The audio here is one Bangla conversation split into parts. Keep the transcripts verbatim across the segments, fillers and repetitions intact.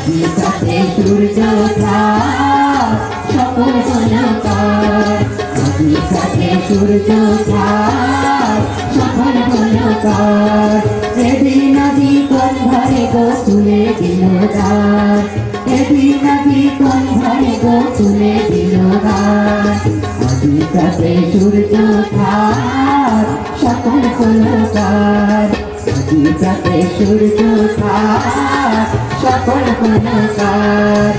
দিশাতে সূর্য চাঁদ সকল বনকার দিশাতে সূর্য চাঁদ সকল বনকার এদিন নদী কোন ঘরে গো তুলে দিল গান এদিন নদী কোন ঘরে গো তুলে দিল গান দিশাতে সূর্য চাঁদ সকল বনকার দিশাতে সূর্য চাঁদ সকল বনকার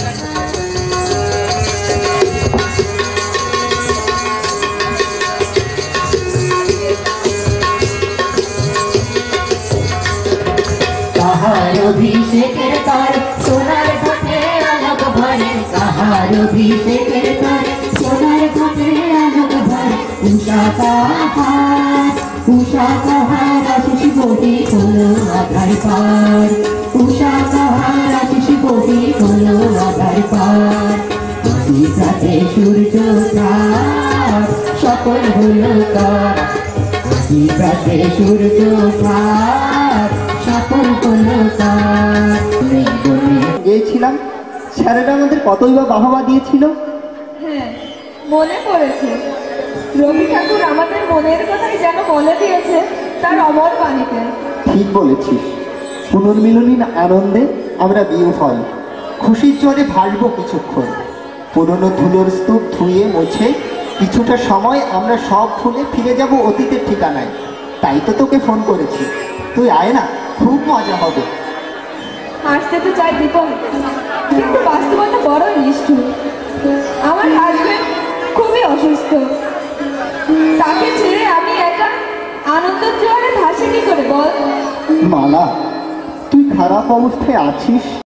কাহার অভিষেকের তার সোনার ঘটে আলোক ভরে কাহার অভিষেকের তার সোনার ঘটে আলোক ভরে উষা কাহার উষা কাহার আশিস বহি হলো আধার পার উষা কাহার আশিস বহি হলো আধার পার দিশাতে সূর্য চাঁদ সকল হলো কার দিশাতে সূর্য চাঁদ সকল হলো কার গিয়েছিলাম স্যারেরা আমাদের কতই বা বাহবা দিয়েছিল। হ্যাঁ মনে পড়েছে, রবি ঠাকুর আমাদের মনের কথাই যেন বলে দিয়েছে তার অমর বাণীতে। ঠিক বলেছিস, পুনর্মিলনী আনন্দে আমরা বিহ্বল, খুশির জ্বরে ভাসবো কিছুক্ষণ। পুরনো ধুলোর স্তূপ ধুয়ে মুছে কিছুটা সময় আমরা সব ভুলে ফিরে যাব অতীতের ঠিকানায়। তাই তো তোকে ফোন করেছি, তুই আয় না, খুব মজা হবে। আসতে তো চাই দীপন, কিন্তু বাস্তবতা বড়ই নিষ্ঠুর। আমার হাজবেন্ড খুবই অসুস্থ, তাকে ছেড়ে আমি একা আনন্দের জোয়ারে ভাসি কি করে বল? মালা, তুই খারাপ অবস্থায় আছিস